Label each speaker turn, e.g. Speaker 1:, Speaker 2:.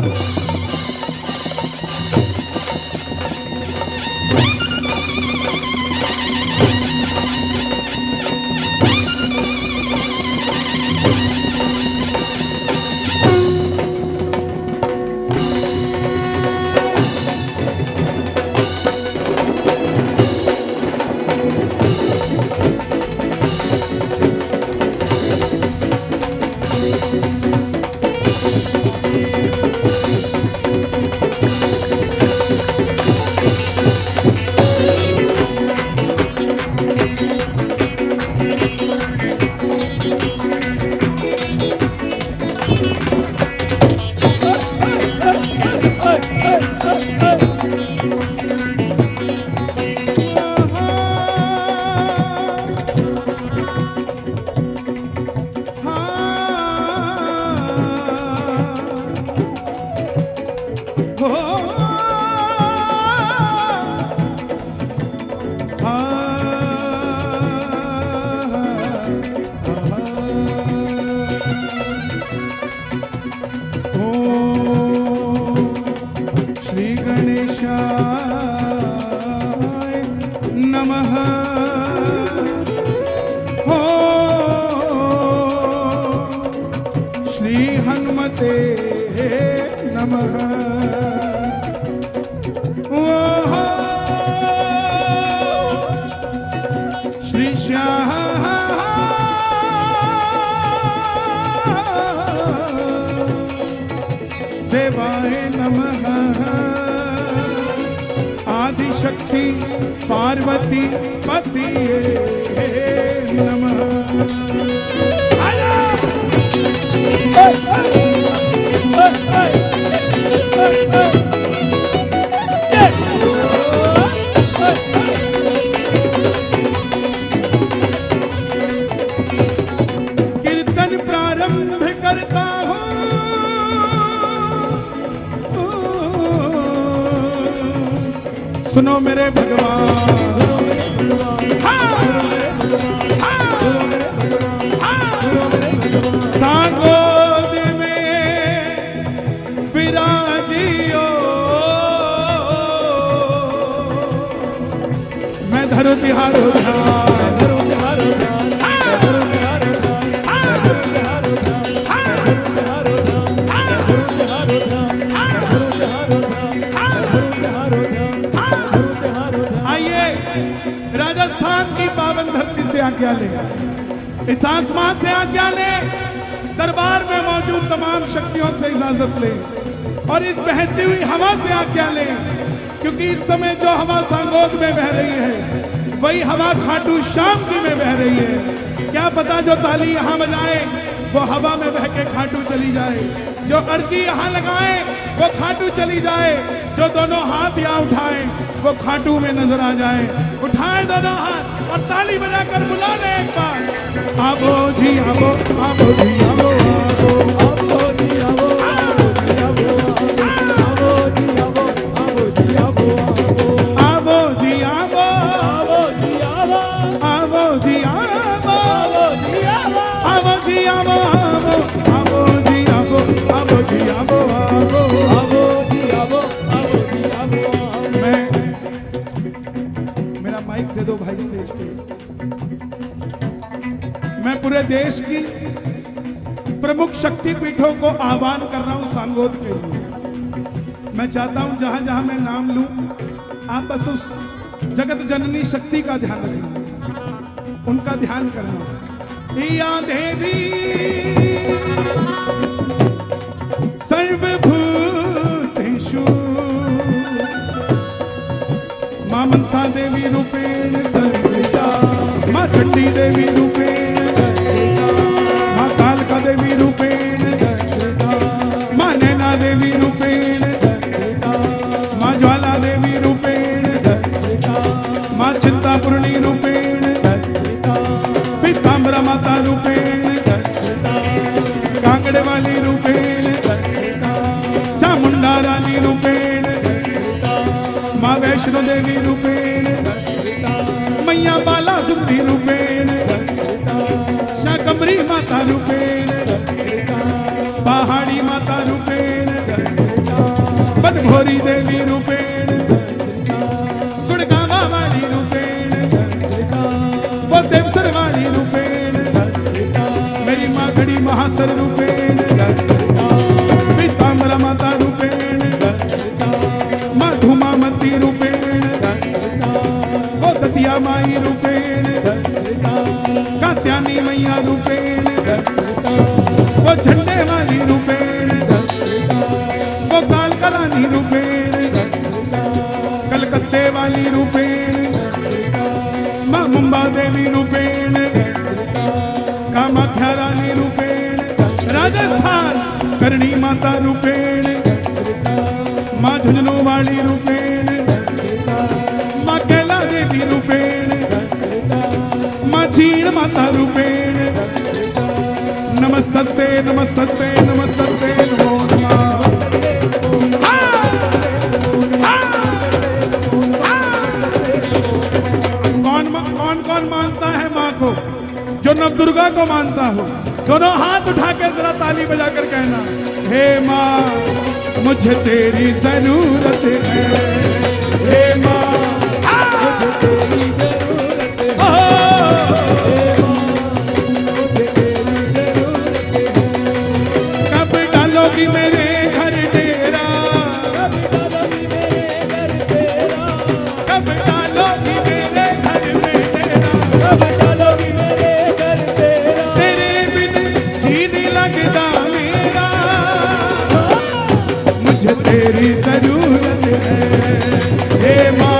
Speaker 1: देवाय नमः। आदिशक्ति पार्वती पतिये नमः। कीर्तन प्रारंभ करता हूँ, सुनो मेरे भगवान, सुनो मेरे भगवान, सांगोद में विराजियो, मैं धरो तिहारो ध्यान, धरो तिहारो ध्यान, धरो तिहारो ध्यान, धरो तिहारो ध्यान, धरो तिहारो ध्यान, धरो तिहारो ध्यान, धरो तिहारो ध्यान, धरो तिहारो ध्यान। आइए राजस्थान की पावन धरती से आज्ञा ले, इस आसमान से आज्ञा ले, दरबार में मौजूद तमाम शक्तियों से इजाजत ले और इस बहती हुई हवा से आज्ञा ले, क्योंकि इस समय जो हवा सांगोद में बह रही है वही हवा खाटू श्याम जी में बह रही है। क्या पता जो ताली यहाँ बजाए वो हवा में बह के खाटू चली जाए, जो अर्जी यहाँ लगाए वो खाटू चली जाए, जो दोनों हाथ यहाँ उठाए वो खाटू में नजर आ जाए। उठाए दोनों हाथ और ताली बजाकर बुला ले एक बार। आबो जी आबो, आबो जी आबो, आबो आबो जी आबो, आबो जी आबो, आबो जी आबो, आबो जी आबो, आबो जी आबो, आबो जी आबो, आबो जी आबो, आबो जी आबो, आबो जी आबो, आबो जी आबो, आबो जी आबो, आबो जी आबो। मैं मेरा माइक दे दो भाई स्टेज पे। मैं पूरे देश की प्रमुख शक्ति पीठों को आह्वान कर रहा हूं सांगोद के लिए। मैं चाहता हूं जहां जहां मैं नाम लूं आप बस उस जगत जननी शक्ति का ध्यान रखना, उनका ध्यान करना। या देवी सर्वभूतेषु मां मनसा देवी रूपेण संस्थिता, मां चंडी देवी रूपेण संस्थिता, मां कालका देवी रूपेण संस्थिता, मां नैना देवी रूपेण संस्थिता, मां ज्वाला देवी रूपेण संस्थिता, मां चिंतापूर्णी रूपेण संस्थिता, पीतांबरा माता रूपेण संस्थिता, कांगड़े वाली रूपेण संस्थिता, चामुंडा रानी रूपेण संस्थिता, मां वैष्णो देवी रूपेण संस्थिता, मैया बाला सुंदरी रूपेण संस्कृता, शाकंभरी माता रूपेण संस्कृता, पहाड़ी माता रूपेण संस्कृता, सर वाली रूपेण मेरी माँ घड़ी महासर रूपेण पीताम्बरा माता रूपेण माँ धूमामती रूपेण वो दतिया माई रूपेण कात्यानी मैया रूपेण वो झंडे वाली रूपेण वो कालकलानी रूपेण कलकत्ते वाली रूपेण माँ मुंबा देवी रूपेण कामाख्या रानी रूपेण राजस्थान करणी माता रूपेण माँ झुंझुनू वाली रूपेण माँ कैला देवी रूपेण माँ झील माता रूपेण नमस्तस्ते नमस्तस्ते नमस्तस्ते नमो नमः। कौन मानता है माँ को? जो नव दुर्गा को मानता हो दोनों हाथ उठा के जरा ताली बजाकर कहना, हे माँ मुझे तेरी जरूरत है, हे माँ मुझे तेरी जरूरत है। कब डालोगी मेरे घर डेरा, कब डालोगी मेरे घर में डेरा, कब डालोगी मेरे घर तेरा, तेरे बिन जी नहीं लगता मेरा, मुझे तेरी जरूरत है, हे माँ